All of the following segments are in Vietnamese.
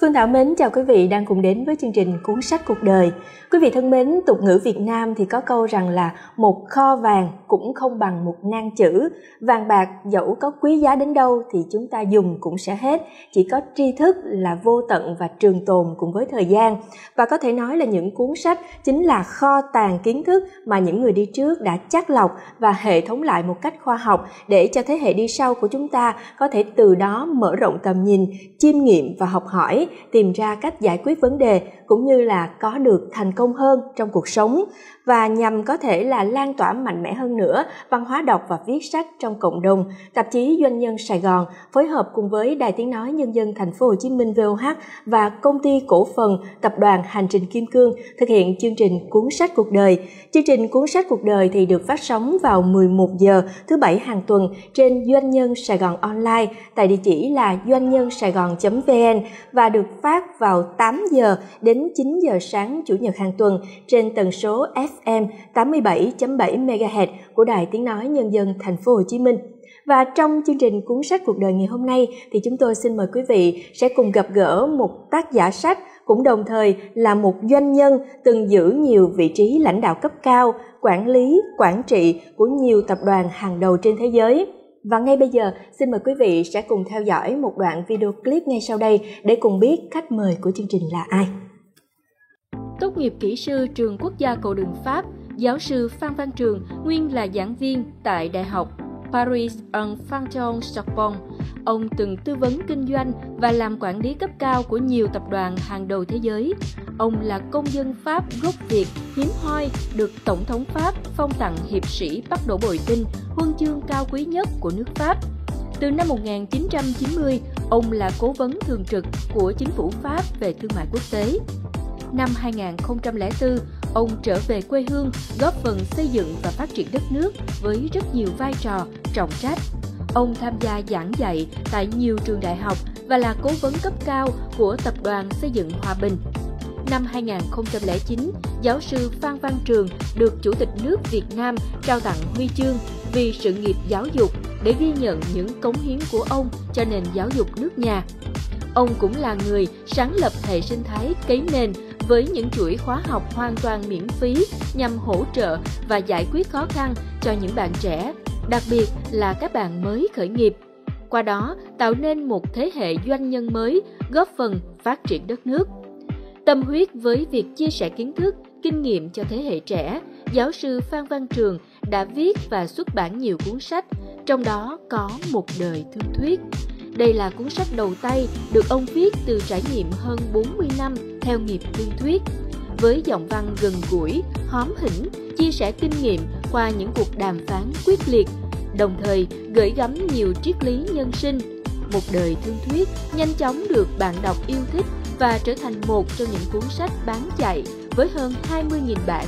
Phương Thảo mến chào quý vị đang cùng đến với chương trình Cuốn sách cuộc đời. Quý vị thân mến, tục ngữ Việt Nam thì có câu rằng là một kho vàng cũng không bằng một nang chữ. Vàng bạc dẫu có quý giá đến đâu thì chúng ta dùng cũng sẽ hết. Chỉ có tri thức là vô tận và trường tồn cùng với thời gian. Và có thể nói là những cuốn sách chính là kho tàng kiến thức mà những người đi trước đã chắt lọc và hệ thống lại một cách khoa học để cho thế hệ đi sau của chúng ta có thể từ đó mở rộng tầm nhìn, chiêm nghiệm và học hỏi, tìm ra cách giải quyết vấn đề cũng như là có được thành công hơn trong cuộc sống, và nhằm có thể là lan tỏa mạnh mẽ hơn nữa văn hóa đọc và viết sách trong cộng đồng. Tạp chí Doanh nhân Sài Gòn phối hợp cùng với Đài Tiếng nói Nhân dân Thành phố Hồ Chí Minh VOH và công ty cổ phần tập đoàn Hành trình Kim Cương thực hiện chương trình Cuốn sách cuộc đời. Chương trình Cuốn sách cuộc đời thì được phát sóng vào 11 giờ thứ Bảy hàng tuần trên Doanh nhân Sài Gòn Online tại địa chỉ là doanhnyensaigon.vn và được phát vào 8 giờ đến 9 giờ sáng Chủ nhật hàng tuần trên tần số FM 87.7 MHz của Đài Tiếng nói Nhân dân Thành phố Hồ Chí Minh. Và trong chương trình Cuốn sách cuộc đời ngày hôm nay thì chúng tôi xin mời quý vị sẽ cùng gặp gỡ một tác giả sách cũng đồng thời là một doanh nhân từng giữ nhiều vị trí lãnh đạo cấp cao, quản lý, quản trị của nhiều tập đoàn hàng đầu trên thế giới. Và ngay bây giờ, xin mời quý vị sẽ cùng theo dõi một đoạn video clip ngay sau đây để cùng biết khách mời của chương trình là ai. Tốt nghiệp kỹ sư trường Quốc gia Cầu Đường Pháp, giáo sư Phan Văn Trường nguyên là giảng viên tại Đại học Paris Panthéon Sorbonne. Ông từng tư vấn kinh doanh và làm quản lý cấp cao của nhiều tập đoàn hàng đầu thế giới. Ông là công dân Pháp gốc Việt hiếm hoi được Tổng thống Pháp phong tặng hiệp sĩ Bắc Đỗ Bội Tinh, huân chương cao quý nhất của nước Pháp. Từ năm 1990, ông là cố vấn thường trực của chính phủ Pháp về thương mại quốc tế. Năm 2004, ông trở về quê hương, góp phần xây dựng và phát triển đất nước với rất nhiều vai trò, trọng trách. Ông tham gia giảng dạy tại nhiều trường đại học và là cố vấn cấp cao của Tập đoàn Xây dựng Hòa Bình. Năm 2009, giáo sư Phan Văn Trường được Chủ tịch nước Việt Nam trao tặng huy chương vì sự nghiệp giáo dục để ghi nhận những cống hiến của ông cho nền giáo dục nước nhà. Ông cũng là người sáng lập hệ sinh thái Cấy Nền với những chuỗi khóa học hoàn toàn miễn phí nhằm hỗ trợ và giải quyết khó khăn cho những bạn trẻ, đặc biệt là các bạn mới khởi nghiệp. Qua đó, tạo nên một thế hệ doanh nhân mới, góp phần phát triển đất nước. Tâm huyết với việc chia sẻ kiến thức, kinh nghiệm cho thế hệ trẻ, giáo sư Phan Văn Trường đã viết và xuất bản nhiều cuốn sách, trong đó có Một đời thương thuyết. Đây là cuốn sách đầu tay được ông viết từ trải nghiệm hơn 40 năm theo nghiệp thương thuyết. Với giọng văn gần gũi, hóm hỉnh, chia sẻ kinh nghiệm qua những cuộc đàm phán quyết liệt, đồng thời gửi gắm nhiều triết lý nhân sinh. Một đời thương thuyết nhanh chóng được bạn đọc yêu thích và trở thành một trong những cuốn sách bán chạy với hơn 20.000 bản.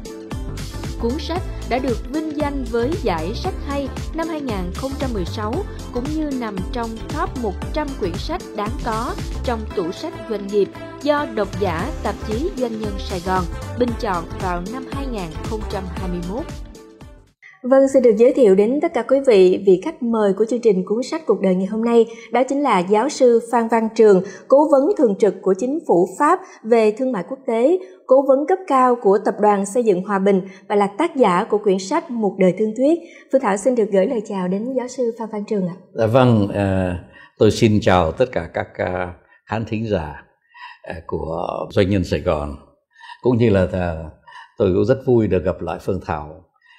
Cuốn sách đã được vinh danh với giải sách hay năm 2016 cũng như nằm trong top 100 quyển sách đáng có trong tủ sách doanh nghiệp do độc giả tạp chí Doanh nhân Sài Gòn bình chọn vào năm 2021. Vâng, xin được giới thiệu đến tất cả quý vị vị khách mời của chương trình Cuốn sách cuộc đời ngày hôm nay, đó chính là giáo sư Phan Văn Trường, cố vấn thường trực của chính phủ Pháp về thương mại quốc tế, cố vấn cấp cao của Tập đoàn Xây dựng Hòa Bình và là tác giả của quyển sách Một đời thương thuyết. Phương Thảo xin được gửi lời chào đến giáo sư Phan Văn Trường ạ. Vâng, tôi xin chào tất cả các khán thính giả của Doanh nhân Sài Gòn, cũng như là tôi cũng rất vui được gặp lại Phương Thảo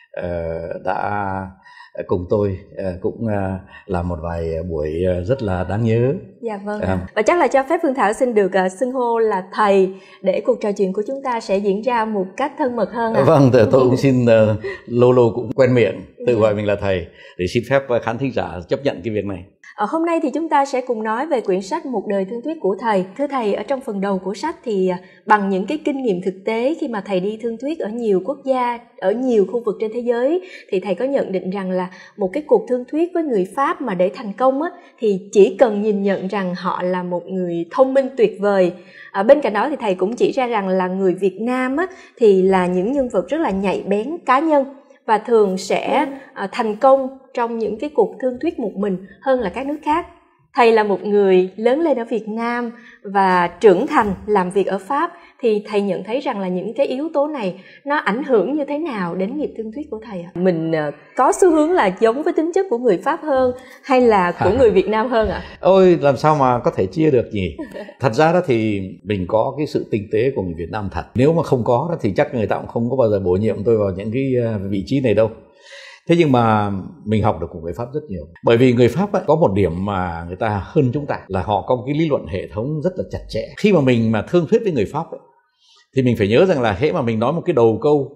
đã cùng tôi cũng làm một vài buổi rất là đáng nhớ. Dạ vâng. Và chắc là cho phép Phương Thảo xin được xưng hô là thầy để cuộc trò chuyện của chúng ta sẽ diễn ra một cách thân mật hơn. Vâng, tôi cũng xin lâu lâu cũng quen miệng tự gọi mình là thầy để xin phép khán thính giả chấp nhận cái việc này. Hôm nay thì chúng ta sẽ cùng nói về quyển sách Một đời thương thuyết của thầy. Thưa thầy, ở trong phần đầu của sách thì bằng những cái kinh nghiệm thực tế khi mà thầy đi thương thuyết ở nhiều quốc gia, ở nhiều khu vực trên thế giới, thì thầy có nhận định rằng là một cái cuộc thương thuyết với người Pháp mà để thành công á, thì chỉ cần nhìn nhận rằng họ là một người thông minh tuyệt vời. Bên cạnh đó thì thầy cũng chỉ ra rằng là người Việt Nam á, thì là những nhân vật rất là nhạy bén cá nhân và thường sẽ thành công trong những cái cuộc thương thuyết một mình hơn là các nước khác. Thầy là một người lớn lên ở Việt Nam và trưởng thành làm việc ở Pháp, thì thầy nhận thấy rằng là những cái yếu tố này nó ảnh hưởng như thế nào đến nghiệp thương thuyết của thầy ạ? Mình có xu hướng là giống với tính chất của người Pháp hơn hay là của người Việt Nam hơn ạ? Ôi, làm sao mà có thể chia được nhỉ? Thật ra đó thì mình có cái sự tinh tế của người Việt Nam thật. Nếu mà không có đó thì chắc người ta cũng không có bao giờ bổ nhiệm tôi vào những cái vị trí này đâu. Thế nhưng mà mình học được của người Pháp rất nhiều. Bởi vì người Pháp ấy, có một điểm mà người ta hơn chúng ta là họ có một cái lý luận hệ thống rất là chặt chẽ. Khi mà mình mà thương thuyết với người Pháp ấy, thì mình phải nhớ rằng là hễ mà mình nói một cái đầu câu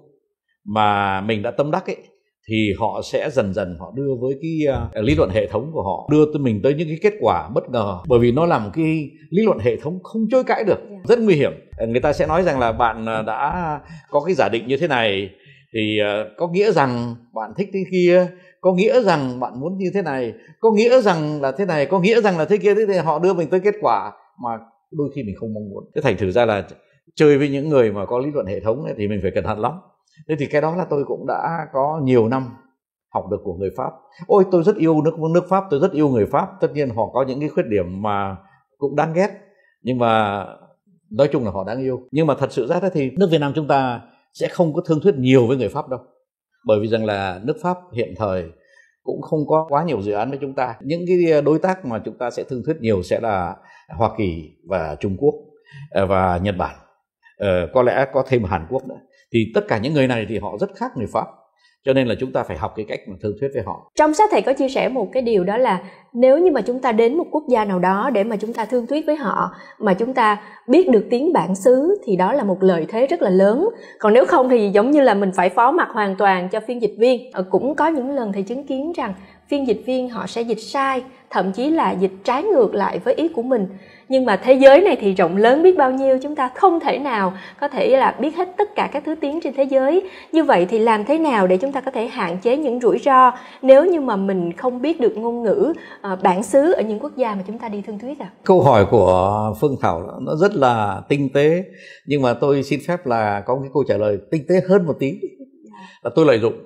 mà mình đã tâm đắc ấy, thì họ sẽ dần dần họ đưa với cái lý luận hệ thống của họ, đưa tới mình tới những cái kết quả bất ngờ. Bởi vì nó là một cái lý luận hệ thống không chối cãi được, rất nguy hiểm. Người ta sẽ nói rằng là bạn đã có cái giả định như thế này thì có nghĩa rằng bạn thích thế kia, có nghĩa rằng bạn muốn như thế này, có nghĩa rằng là thế này, có nghĩa rằng là thế kia. Thế thì họ đưa mình tới kết quả mà đôi khi mình không mong muốn. Thế thành thử ra là chơi với những người mà có lý luận hệ thống ấy, thì mình phải cẩn thận lắm. Thế thì cái đó là tôi cũng đã có nhiều năm học được của người Pháp. Ôi, tôi rất yêu nước Pháp, tôi rất yêu người Pháp. Tất nhiên họ có những cái khuyết điểm mà cũng đáng ghét, nhưng mà nói chung là họ đáng yêu. Nhưng mà thật sự ra thì nước Việt Nam chúng ta sẽ không có thương thuyết nhiều với người Pháp đâu. Bởi vì rằng là nước Pháp hiện thời cũng không có quá nhiều dự án với chúng ta. Những cái đối tác mà chúng ta sẽ thương thuyết nhiều sẽ là Hoa Kỳ và Trung Quốc và Nhật Bản. Có lẽ có thêm Hàn Quốc nữa. Thì tất cả những người này thì họ rất khác người Pháp, cho nên là chúng ta phải học cái cách mà thương thuyết với họ. Trong sách thầy có chia sẻ một cái điều đó là nếu như mà chúng ta đến một quốc gia nào đó để mà chúng ta thương thuyết với họ mà chúng ta biết được tiếng bản xứ thì đó là một lợi thế rất là lớn. Còn nếu không thì giống như là mình phải phó mặc hoàn toàn cho phiên dịch viên. Cũng có những lần thầy chứng kiến rằng phiên dịch viên họ sẽ dịch sai, thậm chí là dịch trái ngược lại với ý của mình. Nhưng mà thế giới này thì rộng lớn biết bao nhiêu, chúng ta không thể nào có thể là biết hết tất cả các thứ tiếng trên thế giới. Như vậy thì làm thế nào để chúng ta có thể hạn chế những rủi ro nếu như mà mình không biết được ngôn ngữ bản xứ ở những quốc gia mà chúng ta đi thương thuyết ạ? Câu hỏi của Phương Thảo nó rất là tinh tế, nhưng mà tôi xin phép là có cái câu trả lời tinh tế hơn một tí. Là tôi lợi dụng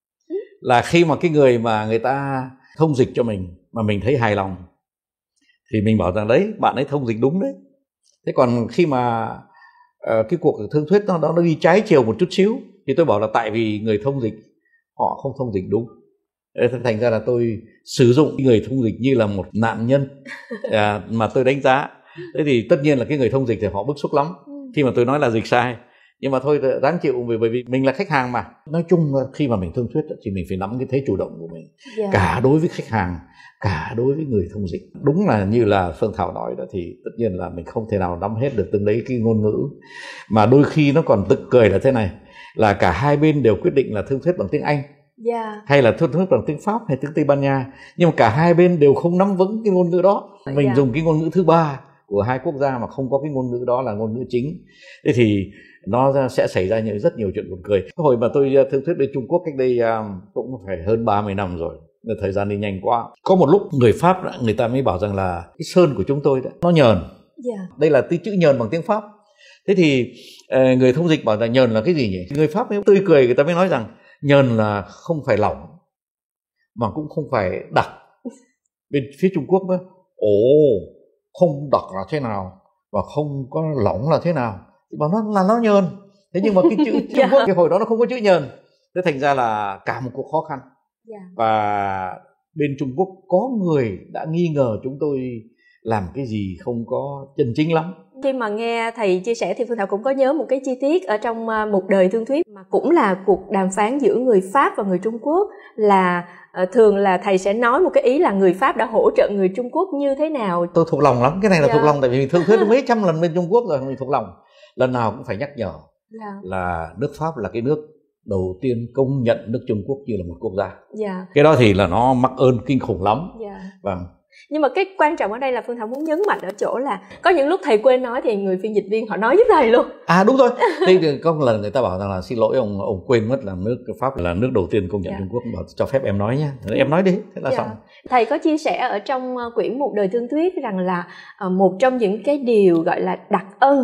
là khi mà cái người mà người ta thông dịch cho mình mà mình thấy hài lòng thì mình bảo rằng đấy, bạn ấy thông dịch đúng đấy. Thế còn khi mà cái cuộc thương thuyết nó đi trái chiều một chút xíu thì tôi bảo là tại vì người thông dịch họ không thông dịch đúng. Thế thành ra là tôi sử dụng người thông dịch như là một nạn nhân mà tôi đánh giá. Thế thì tất nhiên là cái người thông dịch thì họ bức xúc lắm khi mà tôi nói là dịch sai. Nhưng mà thôi, ráng chịu, bởi vì mình là khách hàng mà. Nói chung là khi mà mình thương thuyết thì mình phải nắm cái thế chủ động của mình, cả đối với khách hàng, cả đối với người thông dịch. Đúng là như là Phương Thảo nói đó, thì tất nhiên là mình không thể nào nắm hết được từng đấy cái ngôn ngữ. Mà đôi khi nó còn tức cười là thế này, là cả hai bên đều quyết định là thương thuyết bằng tiếng Anh, hay là thương thuyết bằng tiếng Pháp hay tiếng Tây Ban Nha, nhưng mà cả hai bên đều không nắm vững cái ngôn ngữ đó. Mình dùng cái ngôn ngữ thứ ba của hai quốc gia mà không có cái ngôn ngữ đó là ngôn ngữ chính. Thế thì nó sẽ xảy ra rất nhiều chuyện buồn cười. Hồi mà tôi thương thuyết bên Trung Quốc cách đây cũng phải hơn 30 năm rồi, thời gian đi nhanh quá. Có một lúc người Pháp người ta mới bảo rằng là cái sơn của chúng tôi nó nhờn. Đây là chữ nhờn bằng tiếng Pháp. Thế thì người thông dịch bảo là nhờn là cái gì nhỉ? Người Pháp mới tươi cười, người ta mới nói rằng nhờn là không phải lỏng mà cũng không phải đặc. Bên phía Trung Quốc nữa, không đặc là thế nào và không có lỏng là thế nào, bảo nó là nó nhờn. Thế nhưng mà cái chữ Trung Quốc cái hồi đó nó không có chữ nhờn. Thế thành ra là cả một cuộc khó khăn. Và bên Trung Quốc có người đã nghi ngờ chúng tôi làm cái gì không có chân chính lắm. Khi mà nghe thầy chia sẻ thì Phương Thảo cũng có nhớ một cái chi tiết ở trong Một đời thương thuyết, mà cũng là cuộc đàm phán giữa người Pháp và người Trung Quốc, là thường là thầy sẽ nói một cái ý là người Pháp đã hỗ trợ người Trung Quốc như thế nào. Tôi thuộc lòng lắm, cái này là thuộc lòng, tại vì mình thương thuyết mấy trăm lần bên Trung Quốc rồi, mình thuộc lòng. Lần nào cũng phải nhắc nhở là nước Pháp là cái nước đầu tiên công nhận nước Trung Quốc như là một quốc gia. Cái đó thì là nó mắc ơn kinh khủng lắm. Vâng. Nhưng mà cái quan trọng ở đây là Phương Thảo muốn nhấn mạnh ở chỗ là có những lúc thầy quên nói thì người phiên dịch viên họ nói giúp thầy luôn. Đúng rồi. Thì có một lần người ta bảo rằng là xin lỗi ông quên mất là nước Pháp là nước đầu tiên công nhận Trung Quốc, bảo cho phép em nói nhé. Em nói đi, thế là xong. Thầy có chia sẻ ở trong quyển Một đời thương thuyết rằng là một trong những cái điều gọi là đặc ân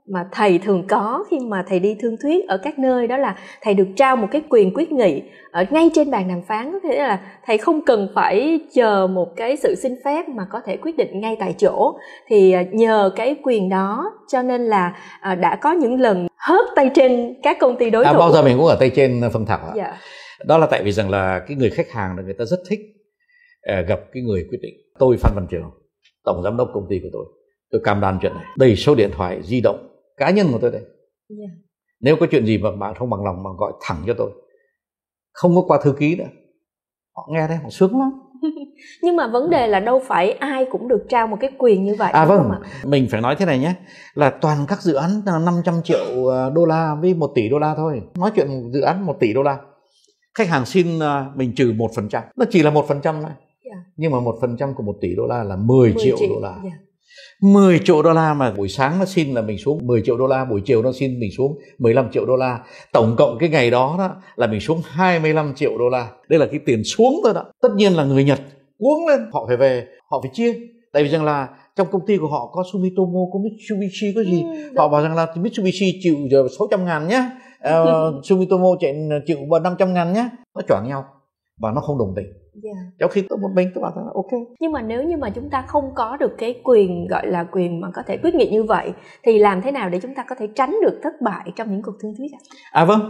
mà thầy thường có khi mà thầy đi thương thuyết ở các nơi, đó là thầy được trao một cái quyền quyết nghị ở ngay trên bàn đàm phán. Có thể là thầy không cần phải chờ một cái sự xin phép mà có thể quyết định ngay tại chỗ. Thì nhờ cái quyền đó cho nên là đã có những lần hớt tay trên các công ty đối thủ. Bao giờ mình cũng ở tay trên Phương Thảo ạ. Dạ. Đó là tại vì rằng là cái người khách hàng là người ta rất thích gặp cái người quyết định. Tôi Phan Văn Trường, tổng giám đốc công ty của tôi cam đoan chuyện này. Đây số điện thoại di động cá nhân của tôi đây. Yeah. Nếu có chuyện gì mà bạn không bằng lòng mà gọi thẳng cho tôi, không có qua thư ký nữa. Họ nghe đấy, họ sướng lắm. Nhưng mà vấn đề là đâu phải ai cũng được trao một cái quyền như vậy. Vâng, mình phải nói thế này nhé, là toàn các dự án 500 triệu đô la với 1 tỷ đô la thôi. Nói chuyện một dự án 1 tỷ đô la, khách hàng xin mình trừ 1%, nó chỉ là 1% thôi. Yeah. Nhưng mà 1% của 1 tỷ đô la là 10 triệu đô la. Yeah. 10 triệu đô la mà buổi sáng nó xin là mình xuống 10 triệu đô la, buổi chiều nó xin mình xuống 15 triệu đô la. Tổng cộng cái ngày đó là mình xuống 25 triệu đô la. Đây là cái tiền xuống thôi đó. Tất nhiên là người Nhật cuống lên, họ phải về, họ phải chia. Tại vì rằng là trong công ty của họ có Sumitomo, có Mitsubishi, có gì. Họ bảo rằng là Mitsubishi chịu 600.000 nhá, Sumitomo chịu 500.000 nhá. Nó choảng nhau và nó không đồng tình. Yeah. Trong khi tôi một mình tôi bảo là ok. Nhưng mà nếu như mà chúng ta không có được cái quyền, gọi là quyền mà có thể quyết nghị như vậy, thì làm thế nào để chúng ta có thể tránh được thất bại trong những cuộc thương thuyết ạ? Vâng,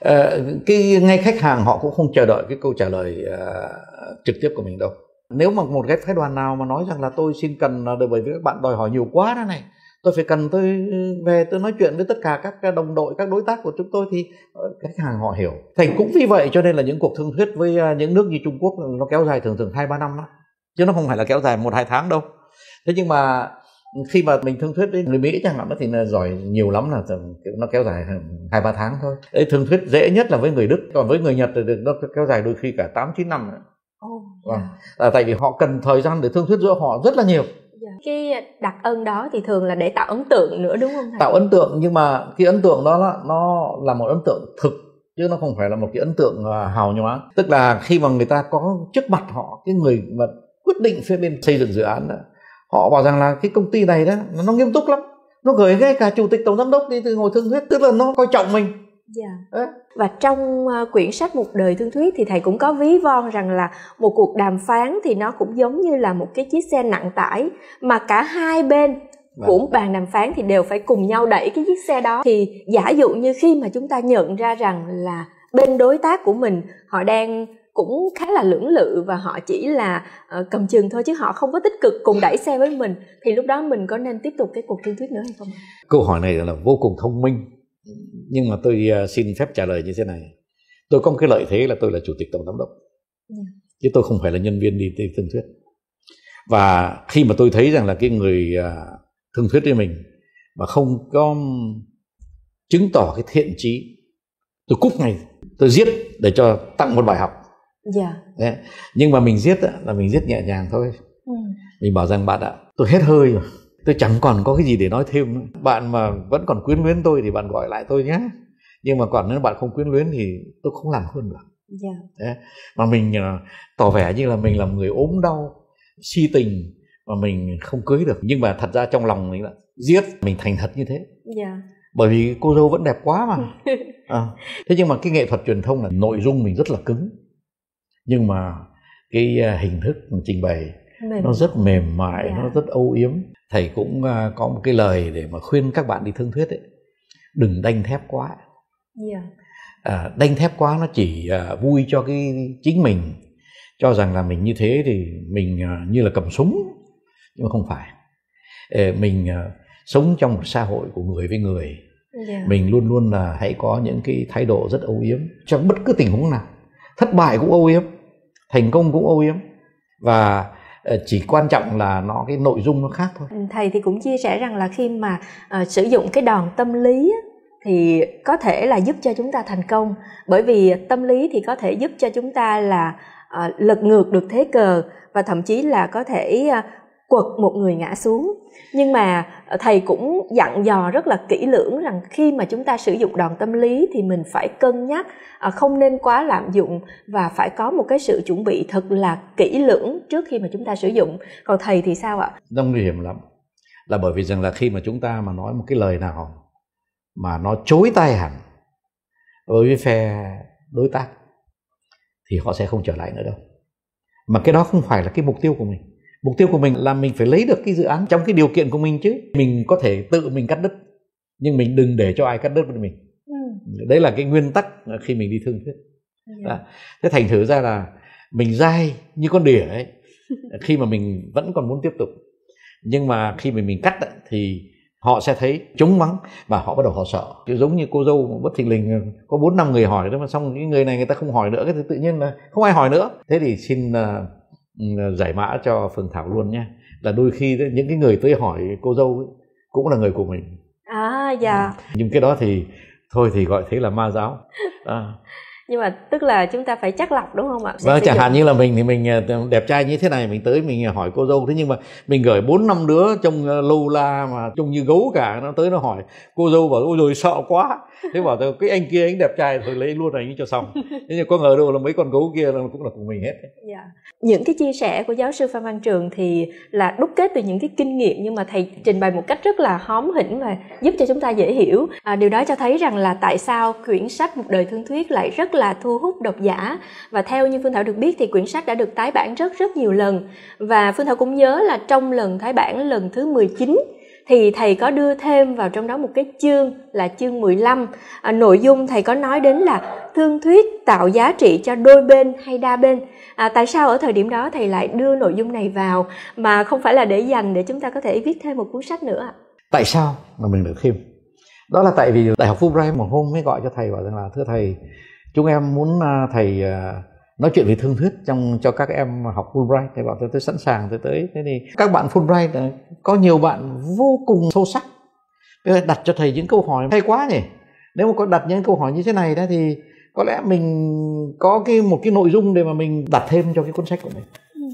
cái ngay khách hàng họ cũng không chờ đợi cái câu trả lời trực tiếp của mình đâu. Nếu mà một cái phái đoàn nào mà nói rằng là tôi xin cần bởi vì các bạn đòi hỏi nhiều quá đó này, tôi phải cần tôi về tôi nói chuyện với tất cả các đồng đội, các đối tác của chúng tôi, thì khách hàng họ hiểu. Thành cũng vì vậy cho nên là những cuộc thương thuyết với những nước như Trung Quốc nó kéo dài thường 2-3 năm đó, chứ nó không phải là kéo dài 1-2 tháng đâu. Thế nhưng mà khi mà mình thương thuyết với người Mỹ chẳng hạn thì là giỏi nhiều lắm là nó kéo dài 2-3 tháng thôi. Đấy, thương thuyết dễ nhất là với người Đức, còn với người Nhật thì nó kéo dài đôi khi cả 8-9 năm nữa. Tại vì họ cần thời gian để thương thuyết giữa họ rất là nhiều. Cái đặc ân đó thì thường là để tạo ấn tượng nữa đúng không thầy? Tạo ấn tượng, nhưng mà cái ấn tượng đó nó là một ấn tượng thực, chứ nó không phải là một cái ấn tượng hào nhoáng. Tức là khi mà người ta có trước mặt họ cái người mà quyết định phía bên xây dựng dự án đó, họ bảo rằng là cái công ty này đó nó nghiêm túc lắm, nó gửi ngay cả chủ tịch tổng giám đốc đi từ ngồi thương thuyết, tức là nó coi trọng mình. Yeah. Và trong quyển sách Một đời thương thuyết thì thầy cũng có ví von rằng là một cuộc đàm phán thì nó cũng giống như là một cái chiếc xe nặng tải, mà cả hai bên của bàn đàm phán thì đều phải cùng nhau đẩy cái chiếc xe đó. Thì giả dụ như khi mà chúng ta nhận ra rằng là bên đối tác của mình họ đang cũng khá là lưỡng lự và họ chỉ là cầm chừng thôi chứ họ không có tích cực cùng đẩy xe với mình, thì lúc đó mình có nên tiếp tục cái cuộc thương thuyết nữa hay không? Câu hỏi này là vô cùng thông minh, nhưng mà tôi xin phép trả lời như thế này. Tôi có một cái lợi thế là tôi là chủ tịch tổng giám đốc, chứ tôi không phải là nhân viên đi thương thuyết. Và khi mà tôi thấy rằng là cái người thương thuyết với mình mà không có chứng tỏ cái thiện chí, tôi cúp ngay, tôi giết để cho tặng một bài học. Đấy. Nhưng mà mình giết là mình giết nhẹ nhàng thôi. Mình bảo rằng bạn ạ, tôi hết hơi rồi, tôi chẳng còn có cái gì để nói thêm nữa. Bạn mà vẫn còn quyến luyến tôi thì bạn gọi lại tôi nhé. Nhưng mà còn nếu bạn không quyến luyến thì tôi không làm hơn được. Đấy. Mà mình tỏ vẻ như là mình là người ốm đau, si tình mà mình không cưới được. Nhưng mà thật ra trong lòng mình là giết, mình thành thật như thế. Bởi vì cô dâu vẫn đẹp quá mà. Thế nhưng mà cái nghệ thuật truyền thông là nội dung mình rất là cứng, nhưng mà cái hình thức trình bày nó rất mềm mại, nó rất âu yếm. Thầy cũng có một cái lời để mà khuyên các bạn đi thương thuyết ấy, đừng đanh thép quá. Đanh thép quá nó chỉ vui cho cái chính mình, cho rằng là mình như thế thì mình như là cầm súng, nhưng mà không phải. Mình sống trong một xã hội của người với người. Mình luôn luôn là hãy có những cái thái độ rất âu yếm trong bất cứ tình huống nào. Thất bại cũng âu yếm, thành công cũng âu yếm, và chỉ quan trọng là cái nội dung nó khác thôi. Thầy thì cũng chia sẻ rằng là khi mà sử dụng cái đòn tâm lý thì có thể là giúp cho chúng ta thành công, bởi vì tâm lý thì có thể giúp cho chúng ta là lật ngược được thế cờ và thậm chí là có thể quật một người ngã xuống. Nhưng mà thầy cũng dặn dò rất là kỹ lưỡng rằng khi mà chúng ta sử dụng đòn tâm lý thì mình phải cân nhắc, không nên quá lạm dụng và phải có một cái sự chuẩn bị thật là kỹ lưỡng trước khi mà chúng ta sử dụng. Còn thầy thì sao ạ? Nó nguy hiểm lắm, là bởi vì rằng là khi mà chúng ta mà nói một cái lời nào mà nó chối tai hẳn với phe đối tác thì họ sẽ không trở lại nữa đâu. Mà cái đó không phải là cái mục tiêu của mình. Mục tiêu của mình là mình phải lấy được cái dự án trong cái điều kiện của mình chứ. Mình có thể tự mình cắt đứt, nhưng mình đừng để cho ai cắt đứt với mình. Đấy là cái nguyên tắc khi mình đi thương thuyết. Thế thành thử ra là mình dai như con đỉa ấy khi mà mình vẫn còn muốn tiếp tục. Nhưng mà khi mà mình cắt thì họ sẽ thấy trống vắng và họ bắt đầu họ sợ. Giống như cô dâu bất thình lình có 4-5 người hỏi đó, mà xong cái người này người ta không hỏi nữa, cái tự nhiên là không ai hỏi nữa. Thế thì xin giải mã cho Phương Thảo luôn nhé, là đôi khi những cái người tới hỏi cô dâu ấy, cũng là người của mình. Dạ. Nhưng cái đó thì thôi thì gọi thế là ma giáo. Nhưng mà tức là chúng ta phải chắc lọc đúng không ạ? Vâng, chẳng hạn như là mình thì mình đẹp trai như thế này, mình tới mình hỏi cô dâu, thế nhưng mà mình gửi 4-5 đứa trông lâu la mà trông như gấu cả, nó tới nó hỏi cô dâu bảo ôi rồi sợ quá, thế bảo cái anh kia anh đẹp trai thôi lấy luôn anh cho xong. Thế nhưng có ngờ đâu là mấy con gấu kia cũng là của mình hết. Dạ. Những cái chia sẻ của giáo sư Phan Văn Trường thì là đúc kết từ những cái kinh nghiệm, nhưng mà thầy trình bày một cách rất là hóm hỉnh và giúp cho chúng ta dễ hiểu. Điều đó cho thấy rằng là tại sao quyển sách Một đời thương thuyết lại rất là thu hút độc giả. Và theo như Phương Thảo được biết thì quyển sách đã được tái bản rất nhiều lần. Và Phương Thảo cũng nhớ là trong lần tái bản lần thứ 19 thì thầy có đưa thêm vào trong đó một cái chương là chương 15. Nội dung thầy có nói đến là thương thuyết tạo giá trị cho đôi bên hay đa bên. Tại sao ở thời điểm đó thầy lại đưa nội dung này vào mà không phải là để dành để chúng ta có thể viết thêm một cuốn sách nữa ạ? Tại sao mà mình được thêm? Đó là tại vì Đại học Fulbright một hôm mới gọi cho thầy bảo rằng là thưa thầy, chúng em muốn thầy nói chuyện về thương thuyết cho các em học Fulbright. Thầy bảo tôi sẵn sàng, tôi tới. Thế thì các bạn Fulbright có nhiều bạn vô cùng sâu sắc, đặt cho thầy những câu hỏi hay quá nhỉ. Nếu mà có đặt những câu hỏi như thế này đó thì có lẽ mình có một cái nội dung để mà mình đặt thêm cho cái cuốn sách của mình.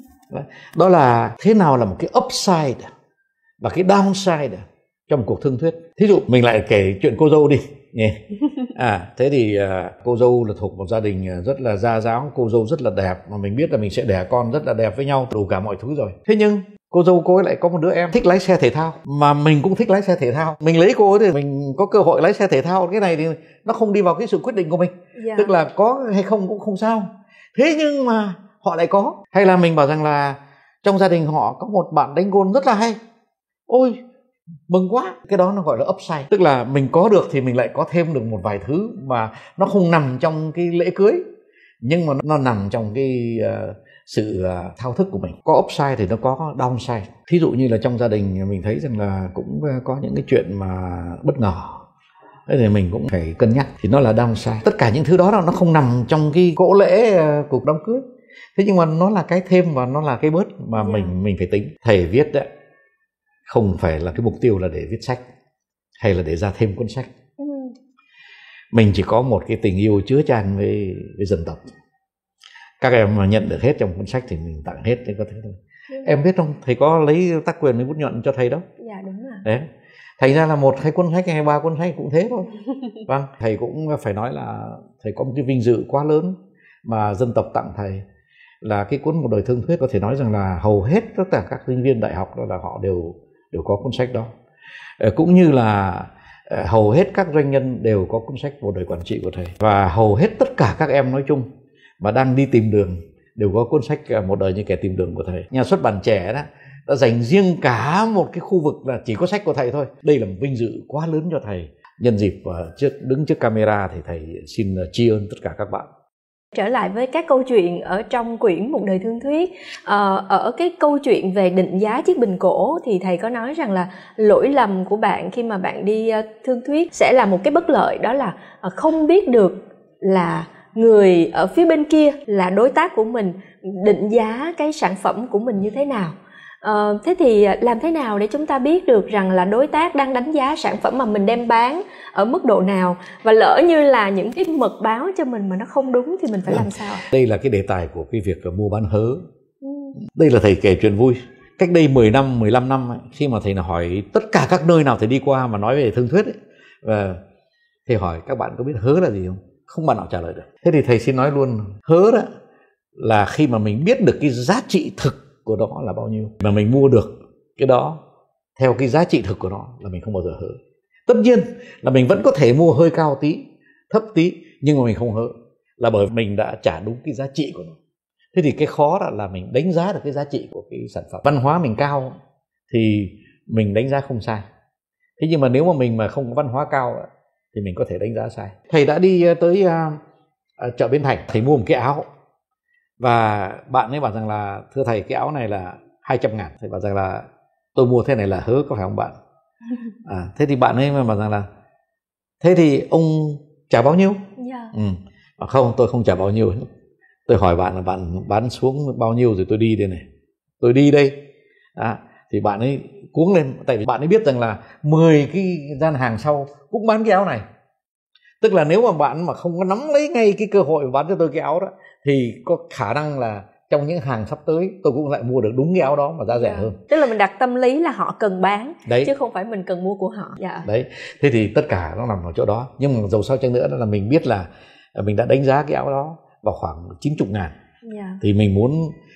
Đó là thế nào là một cái upside và cái downside trong một cuộc thương thuyết. Thí dụ mình lại kể chuyện cô dâu đi nhỉ. Thế thì cô dâu là thuộc một gia đình rất là gia giáo, cô dâu rất là đẹp, mà mình biết là mình sẽ đẻ con rất là đẹp với nhau, đủ cả mọi thứ rồi. Thế nhưng cô dâu cô ấy lại có một đứa em thích lái xe thể thao, mà mình cũng thích lái xe thể thao. Mình lấy cô ấy thì mình có cơ hội lái xe thể thao. Cái này thì nó không đi vào cái sự quyết định của mình. Tức là có hay không cũng không sao. Thế nhưng mà họ lại có. Hay là mình bảo rằng là trong gia đình họ có một bạn đánh gôn rất là hay. Ôi mừng quá. Cái đó nó gọi là upside. Tức là mình có được thì mình lại có thêm được một vài thứ mà nó không nằm trong cái lễ cưới, nhưng mà nó nằm trong cái sự thao thức của mình. Có upside thì nó có downside. Thí dụ như là trong gia đình mình thấy rằng là cũng có những cái chuyện mà bất ngờ, thế thì mình cũng phải cân nhắc, thì nó là downside. Tất cả những thứ đó nó không nằm trong cái cỗ lễ cuộc đám cưới, thế nhưng mà nó là cái thêm và nó là cái bớt mà mình phải tính. Thầy viết đấy không phải là cái mục tiêu là để viết sách hay là để ra thêm cuốn sách. Mình chỉ có một cái tình yêu chứa chan với dân tộc. Các em mà nhận được hết trong cuốn sách thì mình tặng hết, thế có thế thôi. Em biết không, thầy có lấy tác quyền với bút nhuận cho thầy đâu. Dạ đúng rồi. Đấy. Thành ra là 1-2 cuốn sách hay 3 cuốn sách cũng thế thôi. Vâng, thầy cũng phải nói là thầy có một cái vinh dự quá lớn mà dân tộc tặng thầy, là cái cuốn Một đời thương thuyết. Có thể nói rằng là hầu hết tất cả các sinh viên đại học đó là họ đều có cuốn sách đó. Cũng như là hầu hết các doanh nhân đều có cuốn sách Một đời quản trị của thầy. Và hầu hết tất cả các em nói chung mà đang đi tìm đường đều có cuốn sách Một đời như kẻ tìm đường của thầy. Nhà xuất bản Trẻ đó đã dành riêng cả một cái khu vực là chỉ có sách của thầy thôi. Đây là một vinh dự quá lớn cho thầy. Nhân dịp đứng trước camera thì thầy xin tri ân tất cả các bạn. Trở lại với các câu chuyện ở trong quyển Một đời thương thuyết, ở cái câu chuyện về định giá chiếc bình cổ thì thầy có nói rằng là lỗi lầm của bạn khi mà bạn đi thương thuyết sẽ là một cái bất lợi, đó là không biết được là người ở phía bên kia là đối tác của mình định giá cái sản phẩm của mình như thế nào. Thế thì làm thế nào để chúng ta biết được rằng là đối tác đang đánh giá sản phẩm mà mình đem bán ở mức độ nào, và lỡ như là những cái mật báo cho mình mà nó không đúng thì mình phải làm sao? Đây là cái đề tài của cái việc mua bán hớ. Đây là thầy kể chuyện vui. Cách đây 10 năm, 15 năm ấy, khi mà thầy hỏi tất cả các nơi nào thầy đi qua mà nói về thương thuyết ấy, và thầy hỏi các bạn có biết hớ là gì không? Không bạn nào trả lời được. Thế thì thầy xin nói luôn, hớ đó là khi mà mình biết được cái giá trị thực của nó là bao nhiêu, mà mình mua được cái đó theo cái giá trị thực của nó là mình không bao giờ hớ. Tất nhiên là mình vẫn có thể mua hơi cao tí, thấp tí, nhưng mà mình không hỡ, là bởi mình đã trả đúng cái giá trị của nó. Thế thì cái khó là mình đánh giá được cái giá trị của cái sản phẩm. Văn hóa mình cao thì mình đánh giá không sai. Thế nhưng mà nếu mà mình mà không có văn hóa cao thì mình có thể đánh giá sai. Thầy đã đi tới chợ Bến Thành, thầy mua một cái áo và bạn ấy bảo rằng là thưa thầy, cái áo này là 200.000. Thầy bảo rằng là tôi mua thế này là hớ, có phải không bạn? Thế thì bạn ấy bảo rằng là thế thì ông trả bao nhiêu? Không, tôi không trả bao nhiêu. Tôi hỏi bạn là bạn bán xuống bao nhiêu rồi tôi đi đây này, tôi đi đây. Thì bạn ấy cuống lên, tại vì bạn ấy biết rằng là 10 cái gian hàng sau cũng bán cái áo này. Tức là nếu mà bạn mà không có nắm lấy ngay cái cơ hội bán cho tôi cái áo đó, thì có khả năng là trong những hàng sắp tới tôi cũng lại mua được đúng cái áo đó mà giá rẻ hơn. Tức là mình đặt tâm lý là họ cần bán đấy, chứ không phải mình cần mua của họ. Đấy, thế thì tất cả nó nằm ở chỗ đó. Nhưng mà dầu sao chăng nữa là mình biết là mình đã đánh giá cái áo đó vào khoảng 90.000. Thì mình muốn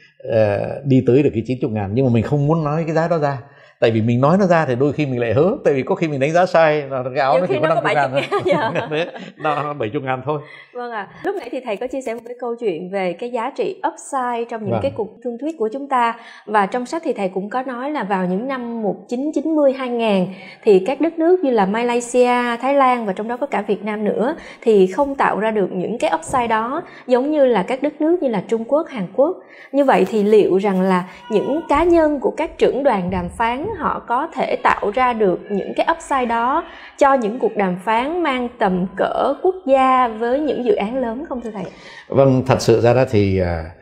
đi tới được cái 90.000, nhưng mà mình không muốn nói cái giá đó ra. Tại vì mình nói nó ra thì đôi khi mình lại hớ. Tại vì có khi mình đánh giá sai, cái áo nó chỉ có 50.000 thôi. Nó 70.000 thôi. Vâng ạ. Lúc nãy thì thầy có chia sẻ một cái câu chuyện về cái giá trị upside trong những cái cuộc thương thuyết của chúng ta. Và trong sách thì thầy cũng có nói là vào những năm 1990-2000 thì các đất nước như là Malaysia, Thái Lan và trong đó có cả Việt Nam nữa thì không tạo ra được những cái upside đó giống như là các đất nước như là Trung Quốc, Hàn Quốc. Như vậy thì liệu rằng là những cá nhân của các trưởng đoàn đàm phán họ có thể tạo ra được những cái upside đó cho những cuộc đàm phán mang tầm cỡ quốc gia với những dự án lớn không thưa thầy? Vâng, thật sự ra đó thì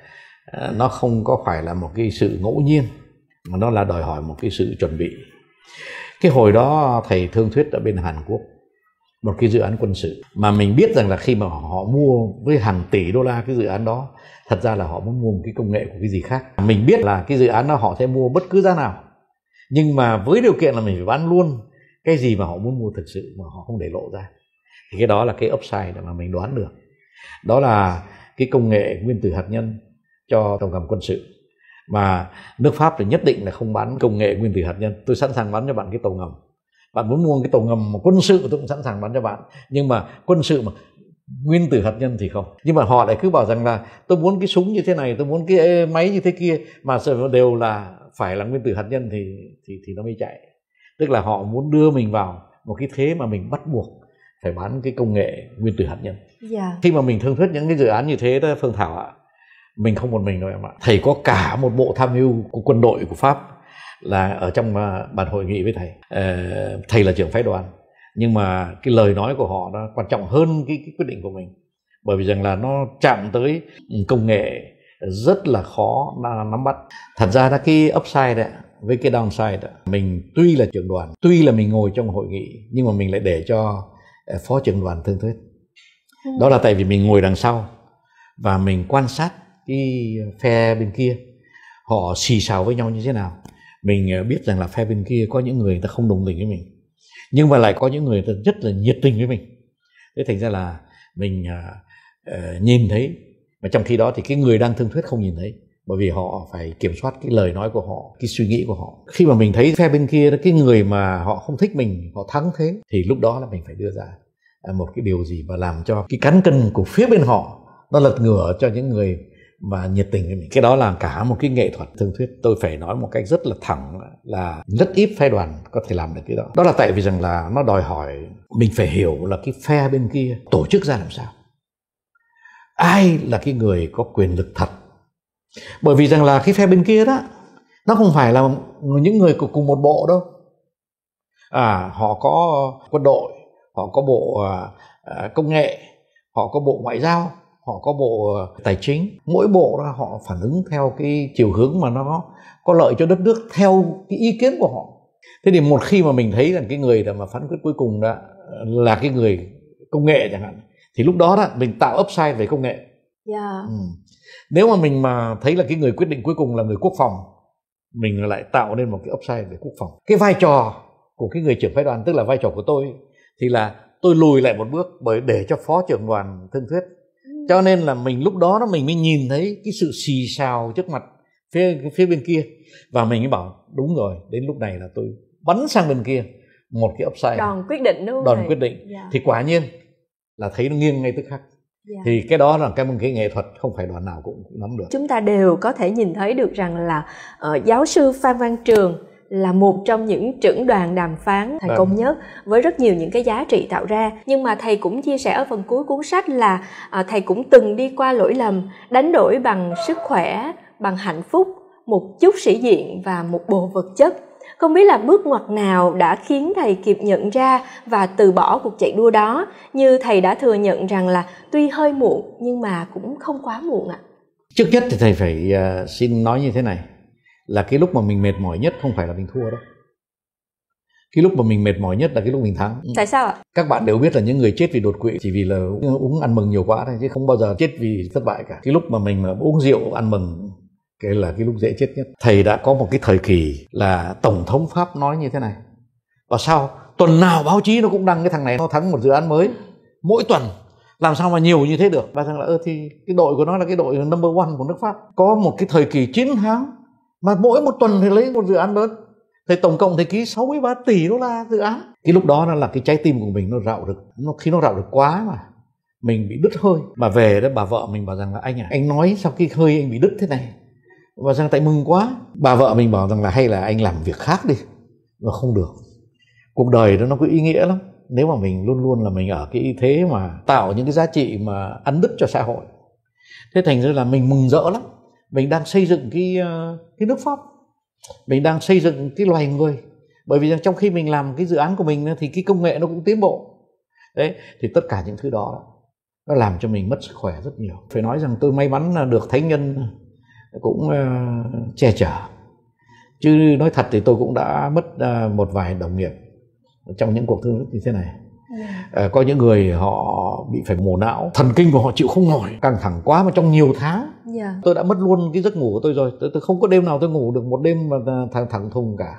nó không có phải là một cái sự ngẫu nhiên, mà nó là đòi hỏi một cái sự chuẩn bị. Cái hồi đó thầy thương thuyết ở bên Hàn Quốc một cái dự án quân sự mà mình biết rằng là khi mà họ mua với hàng tỷ đô la cái dự án đó, thật ra là họ muốn mua một cái công nghệ của cái gì khác. Mình biết là cái dự án đó họ sẽ mua bất cứ giá nào, nhưng mà với điều kiện là mình phải bán luôn cái gì mà họ muốn mua thực sự mà họ không để lộ ra. Thì cái đó là cái upside mà mình đoán được. Đó là cái công nghệ nguyên tử hạt nhân cho tàu ngầm quân sự. Mà nước Pháp thì nhất định là không bán công nghệ nguyên tử hạt nhân. Tôi sẵn sàng bán cho bạn cái tàu ngầm. Bạn muốn mua cái tàu ngầm mà quân sự tôi cũng sẵn sàng bán cho bạn. Nhưng mà quân sự mà nguyên tử hạt nhân thì không. Nhưng mà họ lại cứ bảo rằng là tôi muốn cái súng như thế này, tôi muốn cái máy như thế kia, mà đều là phải là nguyên tử hạt nhân thì nó mới chạy. Tức là họ muốn đưa mình vào một cái thế mà mình bắt buộc phải bán cái công nghệ nguyên tử hạt nhân. Khi mà mình thương thuyết những cái dự án như thế đó Phương Thảo ạ, mình không một mình đâu em ạ. Thầy có cả một bộ tham mưu của quân đội của Pháp là ở trong bàn hội nghị với thầy. Thầy là trưởng phái đoàn, nhưng mà cái lời nói của họ nó quan trọng hơn cái quyết định của mình, bởi vì rằng là nó chạm tới công nghệ rất là khó nắm bắt. Thật ra là cái upside đấy với cái downside đó, mình tuy là trưởng đoàn, tuy là mình ngồi trong hội nghị, nhưng mà mình lại để cho phó trưởng đoàn thương thuyết. Đó là tại vì mình ngồi đằng sau và mình quan sát cái phe bên kia họ xì xào với nhau như thế nào. Mình biết rằng là phe bên kia có những người ta không đồng tình với mình, nhưng mà lại có những người ta rất là nhiệt tình với mình. Thế thành ra là mình nhìn thấy, mà trong khi đó thì cái người đang thương thuyết không nhìn thấy, bởi vì họ phải kiểm soát cái lời nói của họ, cái suy nghĩ của họ. Khi mà mình thấy phe bên kia cái người mà họ không thích mình, họ thắng thế, thì lúc đó là mình phải đưa ra một cái điều gì mà làm cho cái cán cân của phía bên họ nó lật ngửa cho những người mà nhiệt tình với mình. Cái đó là cả một cái nghệ thuật thương thuyết. Tôi phải nói một cách rất là thẳng là rất ít phái đoàn có thể làm được cái đó. Đó là tại vì rằng là nó đòi hỏi mình phải hiểu là cái phe bên kia tổ chức ra làm sao, ai là cái người có quyền lực thật. Bởi vì rằng là cái phe bên kia đó nó không phải là những người của cùng một bộ đâu. Họ có quân đội, họ có bộ công nghệ, họ có bộ ngoại giao, họ có bộ tài chính. Mỗi bộ đó họ phản ứng theo cái chiều hướng mà nó có lợi cho đất nước theo cái ý kiến của họ. Thế thì một khi mà mình thấy rằng cái người mà phán quyết cuối cùng đó là cái người công nghệ chẳng hạn, thì lúc đó mình tạo upside về công nghệ. Nếu mà mình mà thấy là cái người quyết định cuối cùng là người quốc phòng, mình lại tạo nên một cái upside về quốc phòng. Cái vai trò của cái người trưởng phái đoàn, tức là vai trò của tôi, thì là tôi lùi lại một bước bởi để cho phó trưởng đoàn thương thuyết. Cho nên là mình lúc đó mình mới nhìn thấy cái sự xì xào trước mặt phía bên kia, và mình mới bảo đúng rồi, đến lúc này là tôi bắn sang bên kia một cái upside, đòn quyết định đúng không? đòn quyết định. Thì quả nhiên là thấy nó nghiêng ngay tức khắc. Thì cái đó là cái nghệ thuật không phải đoàn nào cũng nắm được. Chúng ta đều có thể nhìn thấy được rằng là giáo sư Phan Văn Trường là một trong những trưởng đoàn đàm phán thành công nhất, với rất nhiều những cái giá trị tạo ra. Nhưng mà thầy cũng chia sẻ ở phần cuối cuốn sách là thầy cũng từng đi qua lỗi lầm, đánh đổi bằng sức khỏe, bằng hạnh phúc, một chút sĩ diện và một bồ vật chất. Không biết là bước ngoặt nào đã khiến thầy kịp nhận ra và từ bỏ cuộc chạy đua đó, như thầy đã thừa nhận rằng là tuy hơi muộn nhưng mà cũng không quá muộn ạ. Trước nhất thì thầy phải xin nói như thế này, là cái lúc mà mình mệt mỏi nhất không phải là mình thua đâu. Cái lúc mà mình mệt mỏi nhất là cái lúc mình thắng. Tại sao ạ? Các bạn đều biết là những người chết vì đột quỵ chỉ vì là uống ăn mừng nhiều quá thôi, chứ không bao giờ chết vì thất bại cả. Cái lúc mà mình mà uống rượu ăn mừng, cái là cái lúc dễ chết nhất. Thầy đã có một cái thời kỳ là Tổng thống Pháp nói như thế này, và sao tuần nào báo chí nó cũng đăng cái thằng này nó thắng một dự án mới, mỗi tuần. Làm sao mà nhiều như thế được? Và thằng là thì cái đội của nó là cái đội number one của nước Pháp, có một cái thời kỳ 9 tháng mà mỗi một tuần thì lấy một dự án lớn. Thì tổng cộng thì ký 63 tỷ đô la dự án. Cái lúc đó là cái trái tim của mình nó rạo rực. Khi nó rạo rực quá mà mình bị đứt hơi. Mà về đó bà vợ mình bảo rằng là anh nói sao cái hơi anh bị đứt thế này. Và rằng tại mừng quá. Bà vợ mình bảo rằng là hay là anh làm việc khác đi. Và không được. Cuộc đời đó nó có ý nghĩa lắm. Nếu mà mình luôn luôn là mình ở cái thế mà tạo những cái giá trị mà ăn đứt cho xã hội. Thế thành ra là mình mừng rỡ lắm. Mình đang xây dựng cái nước Pháp. Mình đang xây dựng cái loài người. Bởi vì trong khi mình làm cái dự án của mình thì cái công nghệ nó cũng tiến bộ. Đấy, thì tất cả những thứ đó nó làm cho mình mất sức khỏe rất nhiều. Phải nói rằng tôi may mắn là được thánh nhân cũng che chở. Chứ nói thật thì tôi cũng đã mất một vài đồng nghiệp trong những cuộc thương như thế này. Có những người họ bị phải mổ não, thần kinh của họ chịu không nổi, căng thẳng quá mà trong nhiều tháng. Tôi đã mất luôn cái giấc ngủ của tôi rồi. Tôi không có đêm nào tôi ngủ được một đêm mà thẳng thùng cả.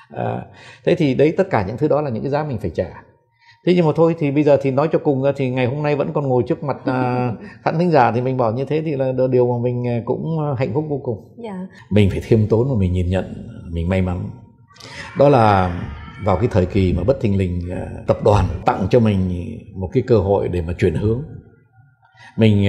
Thế thì đấy, tất cả những thứ đó là những cái giá mình phải trả. Thế nhưng mà thôi thì bây giờ thì nói cho cùng thì ngày hôm nay vẫn còn ngồi trước mặt khán thính giả thì mình bảo như thế thì là điều mà mình cũng hạnh phúc vô cùng. Mình phải khiêm tốn và mình nhìn nhận mình may mắn. Đó là vào cái thời kỳ mà bất thình lình tập đoàn tặng cho mình một cái cơ hội để mà chuyển hướng. Mình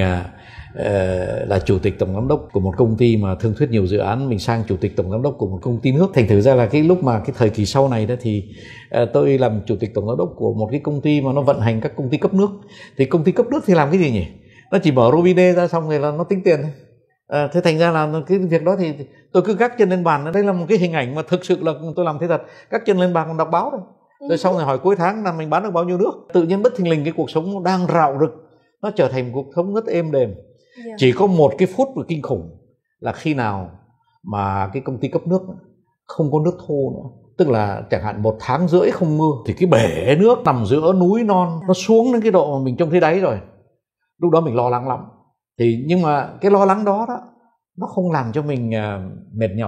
là chủ tịch tổng giám đốc của một công ty mà thương thuyết nhiều dự án, mình sang chủ tịch tổng giám đốc của một công ty nước. Thành thử ra là cái lúc mà cái thời kỳ sau này đó thì tôi làm chủ tịch tổng giám đốc của một cái công ty mà nó vận hành các công ty cấp nước. Thì công ty cấp nước thì làm cái gì nhỉ? Nó chỉ mở robinet ra xong rồi là nó tính tiền thôi. Thế thành ra là cái việc đó thì tôi cứ gác chân lên bàn. Đây là một cái hình ảnh mà thực sự là tôi làm thế thật. Gác chân lên bàn còn đọc báo thôi. Rồi xong rồi hỏi cuối tháng là mình bán được bao nhiêu nước. Tự nhiên bất thình lình cái cuộc sống nó đang rạo rực, nó trở thành cuộc sống rất êm đềm. Chỉ có một cái phút kinh khủng là khi nào mà cái công ty cấp nước không có nước thô nữa. Tức là chẳng hạn 1 tháng rưỡi không mưa thì cái bể nước nằm giữa núi non nó xuống đến cái độ mà mình trông thấy đáy rồi. Lúc đó mình lo lắng lắm. Thì nhưng mà cái lo lắng đó nó không làm cho mình mệt nhọc.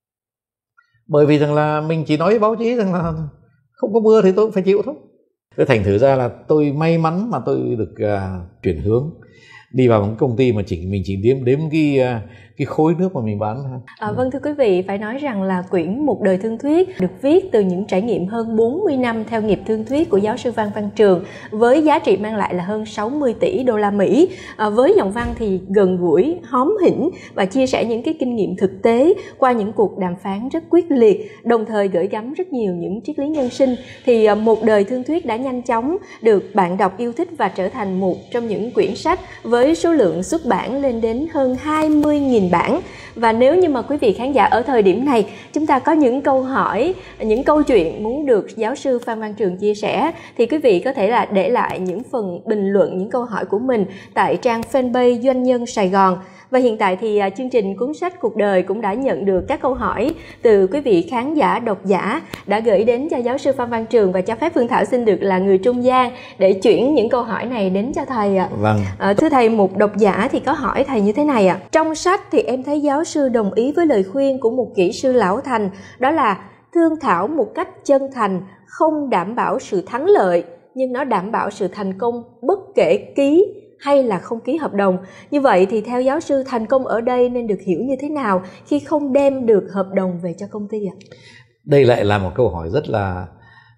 Bởi vì rằng là mình chỉ nói với báo chí rằng là không có mưa thì tôi cũng phải chịu thôi. Thế thành thử ra là tôi may mắn mà tôi được chuyển hướng đi vào một công ty mà mình chỉ đếm cái khối nước mà mình bán. Vâng, thưa quý vị, phải nói rằng là quyển Một đời thương thuyết được viết từ những trải nghiệm hơn 40 năm theo nghiệp thương thuyết của giáo sư Phan Văn Trường, với giá trị mang lại là hơn 60 tỷ đô la Mỹ. Với giọng văn thì gần gũi, hóm hỉnh và chia sẻ những cái kinh nghiệm thực tế qua những cuộc đàm phán rất quyết liệt, đồng thời gửi gắm rất nhiều những triết lý nhân sinh. Thì Một đời thương thuyết đã nhanh chóng được bạn đọc yêu thích và trở thành một trong những quyển sách với số lượng xuất bản lên đến hơn 20.000 bản. Và nếu như mà quý vị khán giả ở thời điểm này chúng ta có những câu hỏi, những câu chuyện muốn được giáo sư Phan Văn Trường chia sẻ thì quý vị có thể là để lại những phần bình luận, những câu hỏi của mình tại trang fanpage Doanh nhân Sài Gòn. Và hiện tại thì chương trình Cuốn sách Cuộc đời cũng đã nhận được các câu hỏi từ quý vị khán giả, độc giả đã gửi đến cho giáo sư Phan Văn Trường, và cho phép Phương Thảo xin được là người trung gian để chuyển những câu hỏi này đến cho thầy ạ. Vâng. Thưa thầy, một độc giả thì có hỏi thầy như thế này ạ. Trong sách thì em thấy giáo sư đồng ý với lời khuyên của một kỹ sư lão thành, đó là thương thảo một cách chân thành không đảm bảo sự thắng lợi, nhưng nó đảm bảo sự thành công bất kể ký hay là không ký hợp đồng. Như vậy thì theo giáo sư, thành công ở đây nên được hiểu như thế nào khi không đem được hợp đồng về cho công ty ạ? Đây lại là một câu hỏi rất là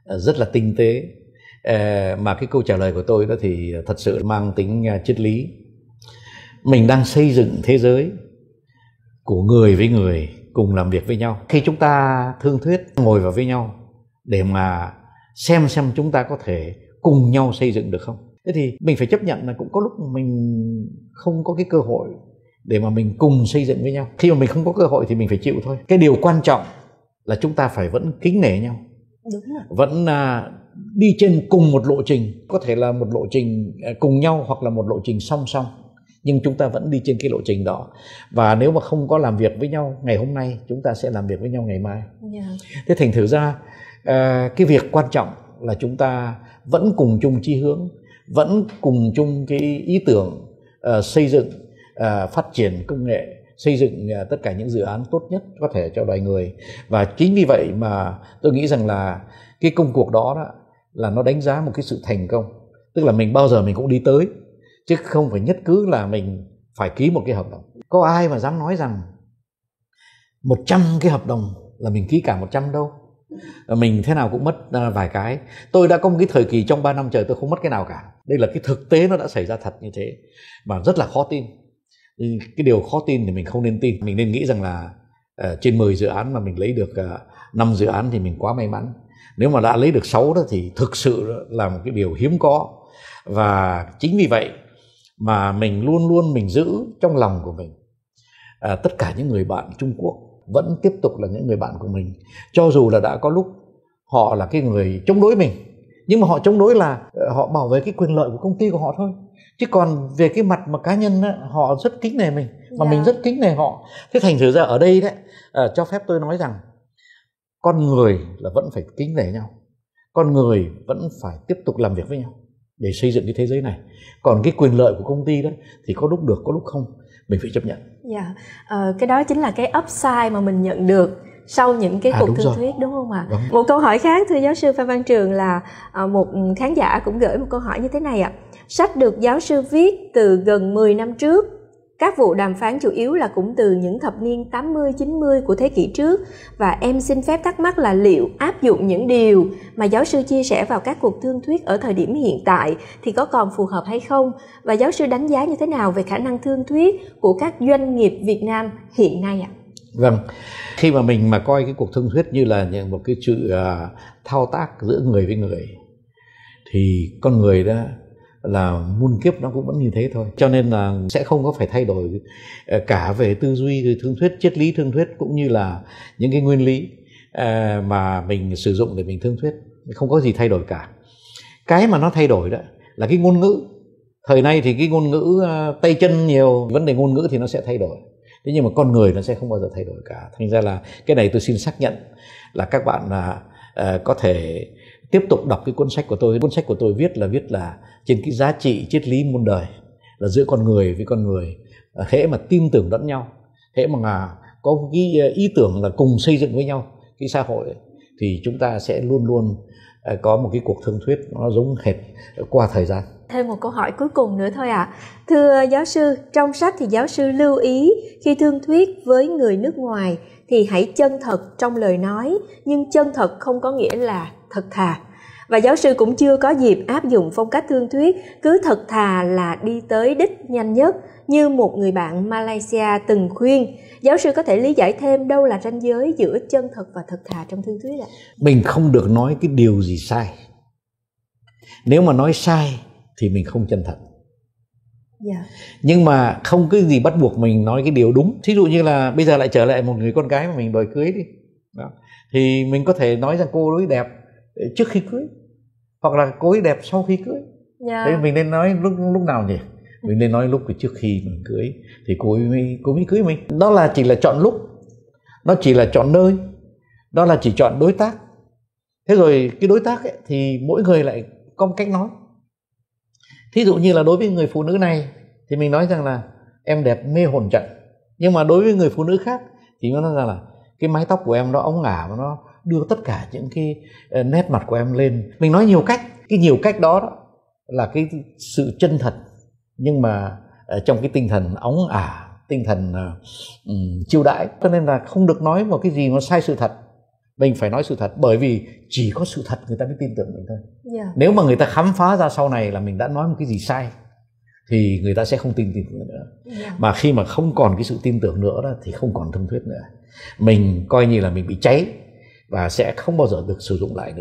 rất là tinh tế. Mà cái câu trả lời của tôi đó thì thật sự mang tính triết lý. Mình đang xây dựng thế giới của người với người cùng làm việc với nhau. Khi chúng ta thương thuyết ngồi vào với nhau để mà xem chúng ta có thể cùng nhau xây dựng được không. Thế thì mình phải chấp nhận là cũng có lúc mình không có cái cơ hội để mà mình cùng xây dựng với nhau. Khi mà mình không có cơ hội thì mình phải chịu thôi. Cái điều quan trọng là chúng ta phải vẫn kính nể nhau. Đúng rồi. Vẫn đi trên cùng một lộ trình. Có thể là một lộ trình cùng nhau hoặc là một lộ trình song song, nhưng chúng ta vẫn đi trên cái lộ trình đó. Và nếu mà không có làm việc với nhau ngày hôm nay, chúng ta sẽ làm việc với nhau ngày mai. Thế thành thử ra cái việc quan trọng là chúng ta vẫn cùng chung chí hướng, vẫn cùng chung cái ý tưởng xây dựng, phát triển công nghệ, xây dựng tất cả những dự án tốt nhất có thể cho loài người. Và chính vì vậy mà tôi nghĩ rằng là cái công cuộc đó là nó đánh giá một cái sự thành công. Tức là mình bao giờ mình cũng đi tới, chứ không phải nhất cứ là mình phải ký một cái hợp đồng. Có ai mà dám nói rằng 100 cái hợp đồng là mình ký cả 100 đâu. Mình thế nào cũng mất vài cái. Tôi đã có một cái thời kỳ trong 3 năm trời tôi không mất cái nào cả. Đây là cái thực tế nó đã xảy ra thật như thế, mà rất là khó tin. Cái điều khó tin thì mình không nên tin. Mình nên nghĩ rằng là trên 10 dự án mà mình lấy được 5 dự án thì mình quá may mắn. Nếu mà đã lấy được 6 đó thì thực sự là một cái điều hiếm có. Và chính vì vậy mà mình luôn luôn mình giữ trong lòng của mình tất cả những người bạn Trung Quốc vẫn tiếp tục là những người bạn của mình. Cho dù là đã có lúc họ là cái người chống đối mình, nhưng mà họ chống đối là họ bảo vệ cái quyền lợi của công ty của họ thôi. Chứ còn về cái mặt mà cá nhân họ rất kính nể mình, mà mình rất kính nể họ. Thế thành thử ra ở đây đấy, cho phép tôi nói rằng con người là vẫn phải kính nể nhau. Con người vẫn phải tiếp tục làm việc với nhau để xây dựng cái thế giới này. Còn cái quyền lợi của công ty đó thì có lúc được, có lúc không. Mình phải chấp nhận. Cái đó chính là cái upside mà mình nhận được sau những cái cuộc thương thuyết, đúng không ạ? Một câu hỏi khác, thưa giáo sư Phan Văn Trường, là một khán giả cũng gửi một câu hỏi như thế này ạ. Sách được giáo sư viết từ gần 10 năm trước. Các vụ đàm phán chủ yếu là cũng từ những thập niên 80-90 của thế kỷ trước. Và em xin phép thắc mắc là liệu áp dụng những điều mà giáo sư chia sẻ vào các cuộc thương thuyết ở thời điểm hiện tại thì có còn phù hợp hay không? Và giáo sư đánh giá như thế nào về khả năng thương thuyết của các doanh nghiệp Việt Nam hiện nay ạ? Vâng, khi mà mình mà coi cái cuộc thương thuyết như là một cái sự thao tác giữa người với người, thì con người đó là muôn kiếp nó cũng vẫn như thế thôi. Cho nên là sẽ không có phải thay đổi cả về tư duy thương thuyết, triết lý thương thuyết, cũng như là những cái nguyên lý mà mình sử dụng để mình thương thuyết. Không có gì thay đổi cả. Cái mà nó thay đổi đó là cái ngôn ngữ. Thời nay thì cái ngôn ngữ tay chân nhiều, vấn đề ngôn ngữ thì nó sẽ thay đổi. Thế nhưng mà con người nó sẽ không bao giờ thay đổi cả. Thành ra là cái này tôi xin xác nhận là các bạn có thể tiếp tục đọc cái cuốn sách của tôi. Cuốn sách của tôi viết là trên cái giá trị triết lý muôn đời, là giữa con người với con người. Hễ mà tin tưởng lẫn nhau, hễ mà có cái ý tưởng là cùng xây dựng với nhau cái xã hội ấy, thì chúng ta sẽ luôn luôn có một cái cuộc thương thuyết nó giống hệt qua thời gian. Thêm một câu hỏi cuối cùng nữa thôi ạ. Thưa giáo sư, trong sách thì giáo sư lưu ý khi thương thuyết với người nước ngoài thì hãy chân thật trong lời nói, nhưng chân thật không có nghĩa là thật thà. Và giáo sư cũng chưa có dịp áp dụng phong cách thương thuyết cứ thật thà là đi tới đích nhanh nhất như một người bạn Malaysia từng khuyên. Giáo sư có thể lý giải thêm đâu là ranh giới giữa chân thật và thật thà trong thương thuyết ạ? Mình không được nói cái điều gì sai. Nếu mà nói sai thì mình không chân thật. Nhưng mà không cái gì bắt buộc mình nói cái điều đúng. Thí dụ như là bây giờ lại trở lại một người con gái mà mình đòi cưới đi đó, thì mình có thể nói rằng cô ấy đẹp trước khi cưới, hoặc là cô ấy đẹp sau khi cưới. Thế mình nên nói lúc nào nhỉ? Mình nên nói lúc trước khi mình cưới thì cô ấy mới cưới mình. Đó là chỉ là chọn lúc, nó chỉ là chọn nơi, đó là chỉ chọn đối tác. Thế rồi cái đối tác ấy, thì mỗi người lại có một cách nói. Thí dụ như là đối với người phụ nữ này thì mình nói rằng là em đẹp mê hồn trận. Nhưng mà đối với người phụ nữ khác thì nó nói rằng là cái mái tóc của em nó óng ả và nó đưa tất cả những cái nét mặt của em lên. Mình nói nhiều cách. Cái nhiều cách đó là cái sự chân thật, nhưng mà trong cái tinh thần óng ả, tinh thần chiêu đãi. Cho nên là không được nói một cái gì nó sai sự thật. Mình phải nói sự thật, bởi vì chỉ có sự thật người ta mới tin tưởng mình thôi. Yeah. Nếu mà người ta khám phá ra sau này là mình đã nói một cái gì sai thì người ta sẽ không tin tưởng nữa. Yeah. Mà khi mà không còn cái sự tin tưởng nữa đó, thì không còn thông thuyết nữa. Mình coi như là mình bị cháy và sẽ không bao giờ được sử dụng lại nữa.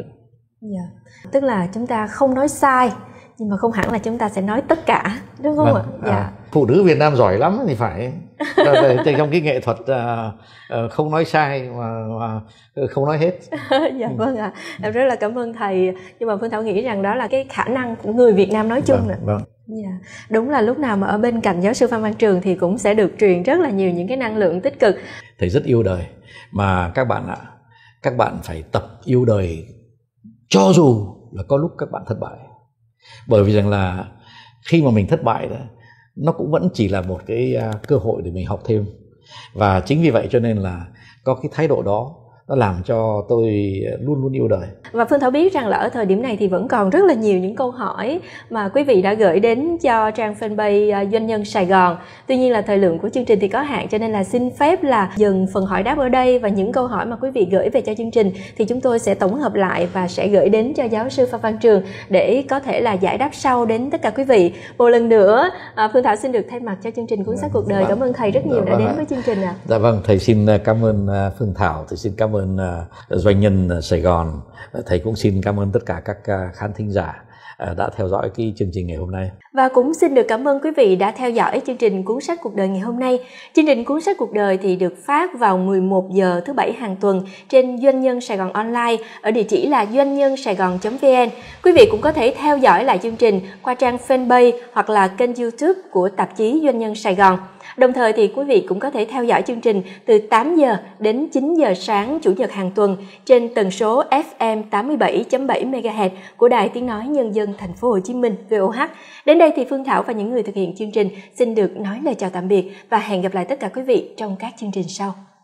Yeah. Tức là chúng ta không nói sai, nhưng mà không hẳn là chúng ta sẽ nói tất cả, đúng không ạ? Dạ. Phụ nữ Việt Nam giỏi lắm thì phải trong cái nghệ thuật không nói sai mà không nói hết. Dạ vâng ạ. Em rất là cảm ơn thầy. Nhưng mà Phương Thảo nghĩ rằng đó là cái khả năng của người Việt Nam nói chung. Vâng. Yeah. Đúng là lúc nào mà ở bên cạnh giáo sư Phan Văn Trường thì cũng sẽ được truyền rất là nhiều những cái năng lượng tích cực. Thầy rất yêu đời, mà các bạn ạ, các bạn phải tập yêu đời cho dù là có lúc các bạn thất bại. Bởi vì rằng là khi mà mình thất bại đó, nó cũng vẫn chỉ là một cái cơ hội để mình học thêm. Và chính vì vậy cho nên là có cái thái độ đó, nó làm cho tôi luôn luôn yêu đời. Và Phương Thảo biết rằng là ở thời điểm này thì vẫn còn rất là nhiều những câu hỏi mà quý vị đã gửi đến cho trang fanpage Doanh nhân Sài Gòn. Tuy nhiên là thời lượng của chương trình thì có hạn, cho nên là xin phép là dừng phần hỏi đáp ở đây, và những câu hỏi mà quý vị gửi về cho chương trình thì chúng tôi sẽ tổng hợp lại và sẽ gửi đến cho giáo sư Phan Văn Trường để có thể là giải đáp sau đến tất cả quý vị. Một lần nữa Phương Thảo xin được thay mặt cho chương trình Cuốn sách cuộc đời cảm ơn thầy rất nhiều đã đến với chương trình ạ. Dạ vâng, thầy xin cảm ơn Phương Thảo, thầy xin cảm ơn Doanh nhân Sài Gòn. Thầy cũng xin cảm ơn tất cả các khán thính giả đã theo dõi cái chương trình ngày hôm nay. Và cũng xin được cảm ơn quý vị đã theo dõi chương trình Cuốn sách cuộc đời ngày hôm nay. Chương trình Cuốn sách cuộc đời thì được phát vào 11 giờ thứ Bảy hàng tuần trên Doanh nhân Sài Gòn Online ở địa chỉ là doanh nhân sài gòn.vn. Quý vị cũng có thể theo dõi lại chương trình qua trang fanpage hoặc là kênh YouTube của tạp chí Doanh nhân Sài Gòn. Đồng thời thì quý vị cũng có thể theo dõi chương trình từ 8 giờ đến 9 giờ sáng Chủ nhật hàng tuần trên tần số FM 87.7 MHz của Đài Tiếng nói Nhân dân Thành phố Hồ Chí Minh VOH. Đến đây thì Phương Thảo và những người thực hiện chương trình xin được nói lời chào tạm biệt và hẹn gặp lại tất cả quý vị trong các chương trình sau.